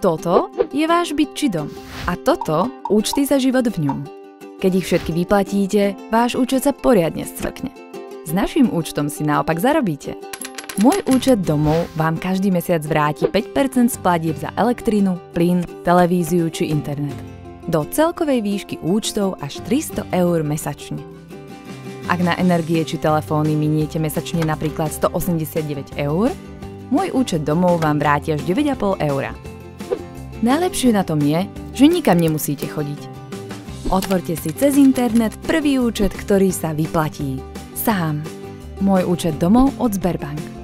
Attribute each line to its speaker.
Speaker 1: Toto je váš byt či dom. A toto účty za život v ňom. Keď ich všetky vyplatíte, váš účet sa poriadne scvrkne. S naším účtom si naopak zarobíte. Môj účet domov vám každý mesiac vráti 5% z platieb za elektrinu, plyn, televíziu či internet. Do celkovej výšky účtov až 300 € mesačne. Ak na energie či telefóny miniete mesačne napríklad 189 €, môj účet domov vám vráti až 9,5 €. Najlepšie na tom je, že nikam nemusíte chodiť. Otvorte si cez internet prvý účet, ktorý sa vyplatí. Sám. Môj účet domov od Sberbank.